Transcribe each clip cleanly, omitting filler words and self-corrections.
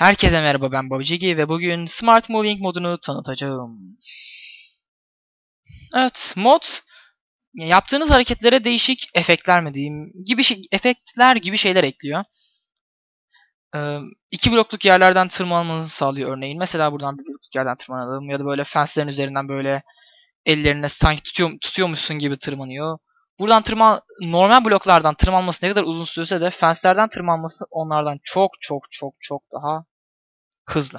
Herkese merhaba, ben Babacigi ve bugün Smart Moving modunu tanıtacağım. Evet, mod yaptığınız hareketlere değişik efektler mi diyeyim efektler gibi şeyler ekliyor. İki blokluk yerlerden tırmanmanızı sağlıyor örneğin. Mesela buradan bir blokluk yerden tırmanalım ya da böyle fenslerin üzerinden böyle ellerine sanki tutuyormuşsun gibi tırmanıyor. Buradan normal bloklardan tırmanması ne kadar uzun sürse de fenslerden tırmanması onlardan çok daha hızlı.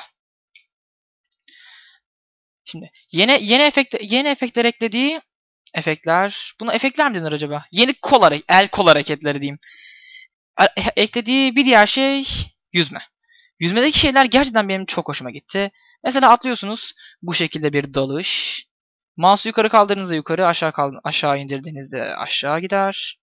Şimdi yeni efektler eklediği efektler. Buna efektler mi denir acaba? Yeni el kol hareketleri diyeyim. Eklediği bir diğer şey yüzme. Yüzmedeki şeyler gerçekten benim çok hoşuma gitti. Mesela atlıyorsunuz. Bu şekilde bir dalış. Mouse'u yukarı kaldırdığınızda yukarı, aşağı indirdiğinizde aşağı gider.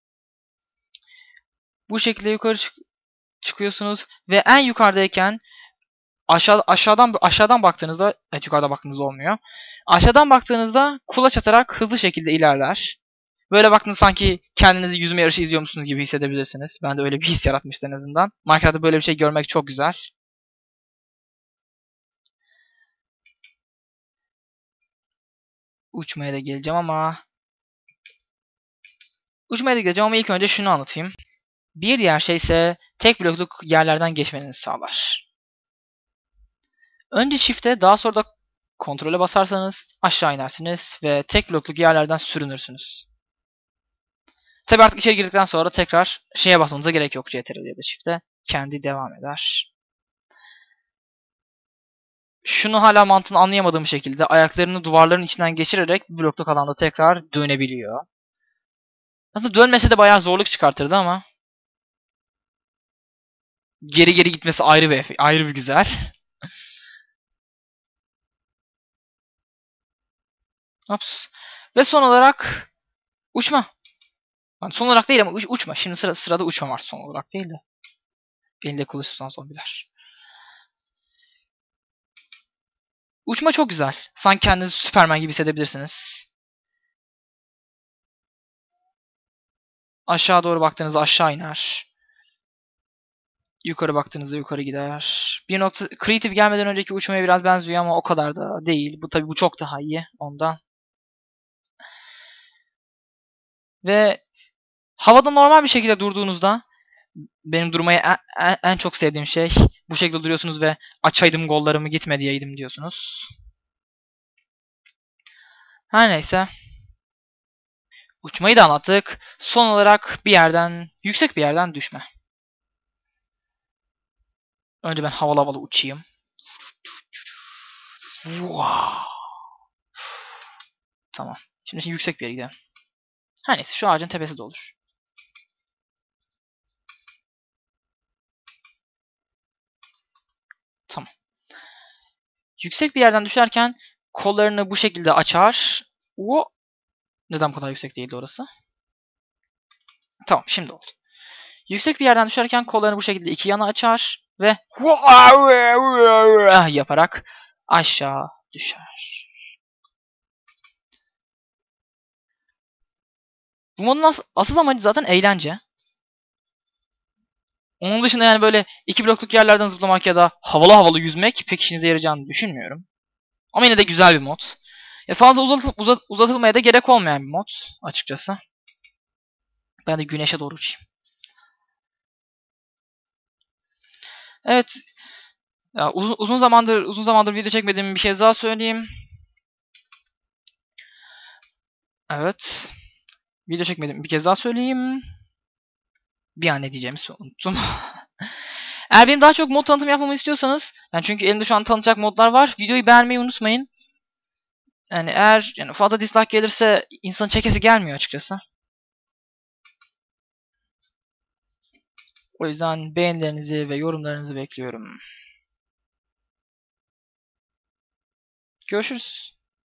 Bu şekilde yukarı çıkıyorsunuz ve en yukarıdayken aşağıdan baktığınızda, evet, yukarıda baktığınızda olmuyor. Aşağıdan baktığınızda kulaç atarak hızlı şekilde ilerler. Böyle baktığınız sanki kendinizi yüzme yarışı izliyormuşsunuz gibi hissedebilirsiniz. Ben de öyle bir his yaratmıştı en azından. Minecraft'ta böyle bir şey görmek çok güzel. Uçmaya da geleceğim ama ilk önce şunu anlatayım. Bir diğer şey ise tek blokluk yerlerden geçmenizi sağlar. Önce shift'e, daha sonra da kontrole basarsanız aşağı inersiniz ve tek blokluk yerlerden sürünürsünüz. Tabi artık içeri girdikten sonra tekrar şeye basmanıza gerek yok, CTRL ya da Shift'e. Kendi devam eder. Şunu hala mantığını anlayamadığım şekilde ayaklarını duvarların içinden geçirerek bir blokluk alanda tekrar dönebiliyor. Aslında dönmese de bayağı zorluk çıkartırdı ama geri gitmesi ayrı bir güzel. Ops. Ve son olarak uçma. Yani son olarak değil ama uçma. Şimdi sırada uçma var, son olarak değil de. Elinde kılıç tutan zombiler. Uçma çok güzel. Sanki kendinizi Superman gibi hissedebilirsiniz. Aşağı doğru baktığınızda aşağı iner. Yukarı baktığınızda yukarı gider. Bir nokta Creative gelmeden önceki uçmaya biraz benziyor ama o kadar da değil. Bu çok daha iyi ondan. Ve havada normal bir şekilde durduğunuzda, benim durmayı en çok sevdiğim şey, bu şekilde duruyorsunuz ve açaydım gollarımı, gitme diyeydim diyorsunuz. Her neyse. Uçmayı da anlattık. Son olarak yüksek bir yerden düşme. Önce ben havalı uçayım. Wow. Tamam. Şimdi yüksek bir yere gidelim. Her neyse, şu ağacın tepesi de olur. Tamam. Yüksek bir yerden düşerken kollarını bu şekilde açar. Neden bu kadar yüksek değildi orası? Tamam, şimdi oldu. Yüksek bir yerden düşerken kollarını bu şekilde iki yana açar ve yaparak aşağı düşer. Bu modun asıl amacı zaten eğlence. Onun dışında yani böyle iki blokluk yerlerden zıplamak ya da havalı yüzmek pek işinize yarayacağını düşünmüyorum. Ama yine de güzel bir mod. Ya fazla uzatılmaya da gerek olmayan bir mod açıkçası. Ben de güneşe doğru uçayım. Evet. Ya uzun zamandır video çekmediğim bir şey daha söyleyeyim. Evet. Video çekmedim, bir kez daha söyleyeyim. Bir an ne diyeceğimi unuttum. Eğer benim daha çok mod tanıtım yapmamı istiyorsanız, yani çünkü elimde şu an tanıtacak modlar var, videoyu beğenmeyi unutmayın. Yani eğer fazla dislike gelirse insanın çekesi gelmiyor açıkçası. O yüzden beğenilerinizi ve yorumlarınızı bekliyorum. Görüşürüz.